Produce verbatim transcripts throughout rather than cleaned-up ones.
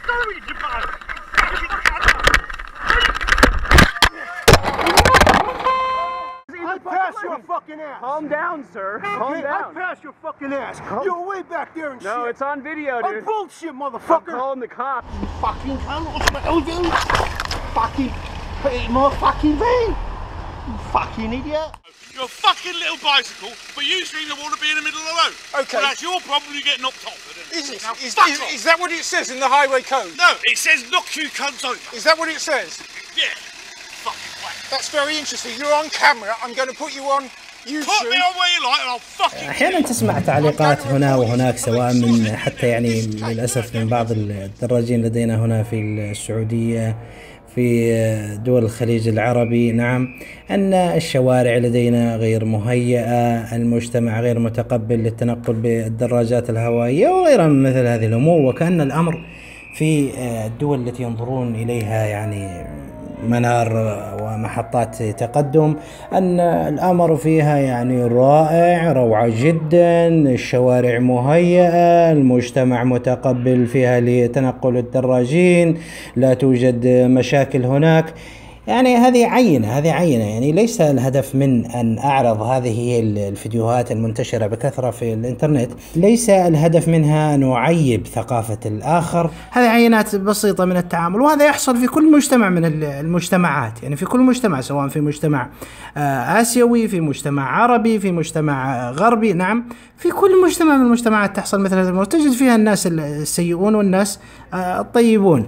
I'd pass your fucking ass. Calm down, sir. Calm okay, down. I'd pass your fucking ass. Calm. You're way back there and no, shit. No, it's on video, dude. Oh, bullshit, motherfucker. I'm calling the cops. You fucking cunt. What's my hell doing? Fucking put it in my fucking van. You fucking idiot. You're a fucking little bicycle, but you seem to want to be in the middle of the road. Okay. Well, that's your problem, you get knocked off. Is, it, now, is, fuck is, off. is that what it says in the highway code? No, it says knock you cunts over. Is that what it says? Yeah. Fucking whack. That's very interesting. You're on camera. I'm going to put you on YouTube. Put me on where you like and I'll fucking... أحيانا تسمع تعليقات هنا وهناك سواء من حتى يعني للأسف من بعض الدراجين لدينا هنا في السعودية في دول الخليج العربي، نعم، أن الشوارع لدينا غير مهيئة، المجتمع غير متقبل للتنقل بالدراجات الهوائية وغيرها من مثل هذه الأمور، وكأن الأمر في الدول التي ينظرون إليها يعني منار ومحطات تقدم أن الأمر فيها يعني رائع، روعة جدا، الشوارع مهيئة، المجتمع متقبل فيها لتنقل الدراجين، لا توجد مشاكل هناك. يعني هذه عينة هذه عينة يعني ليس الهدف من أن أعرض هذه الفيديوهات المنتشرة بكثرة في الإنترنت، ليس الهدف منها أن أعيب ثقافة الآخر، هذه عينات بسيطة من التعامل، وهذا يحصل في كل مجتمع من المجتمعات، يعني في كل مجتمع، سواء في مجتمع آسيوي، في مجتمع عربي، في مجتمع غربي، نعم، في كل مجتمع من المجتمعات تحصل مثل هذه الأمور، تجد فيها الناس السيئون والناس الطيبون.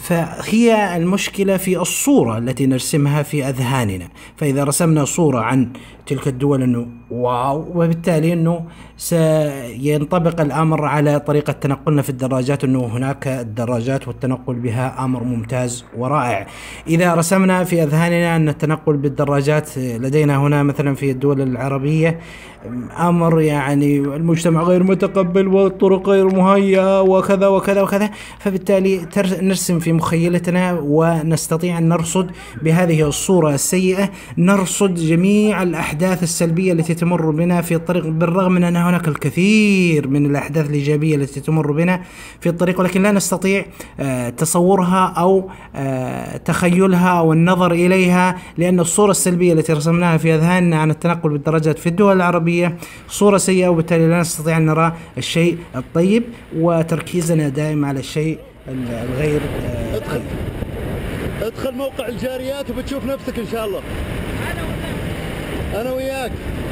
فهي المشكلة في الصورة التي نرسمها في أذهاننا، فإذا رسمنا صورة عن تلك الدول أنه واو، وبالتالي أنه سينطبق الأمر على طريقة تنقلنا في الدراجات، أنه هناك الدراجات والتنقل بها أمر ممتاز ورائع. إذا رسمنا في أذهاننا أن التنقل بالدراجات لدينا هنا مثلا في الدول العربية أمر يعني المجتمع غير متقبل والطرق غير مهيئة وكذا وكذا وكذا، فبالتالي نرسم في مخيلتنا ونستطيع أن نرصد بهذه الصورة السيئة، نرصد جميع الأحداث السلبية التي تمر بنا في الطريق، بالرغم من أن هناك الكثير من الأحداث الإيجابية التي تمر بنا في الطريق، ولكن لا نستطيع تصورها أو تخيلها أو النظر إليها، لأن الصورة السلبية التي رسمناها في أذهاننا عن التنقل بالدراجات في الدول العربية صورة سيئة، وبالتالي لا نستطيع أن نرى الشيء الطيب، وتركيزنا دائم على الشيء الغير ادخل ادخل موقع الجاريات وبتشوف نفسك إن شاء الله. أنا وياك.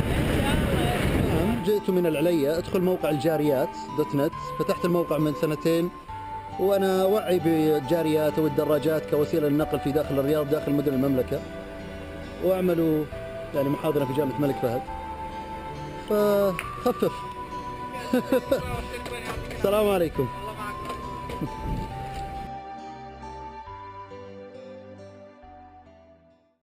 جئت من العليا، ادخل موقع الجاريات دوت نت، فتحت الموقع من سنتين وأنا أوعي بالجاريات والدراجات كوسيلة للنقل في داخل الرياض، داخل مدن المملكة، وأعمل يعني محاضرة في جامعة الملك فهد، فخفف. السلام عليكم.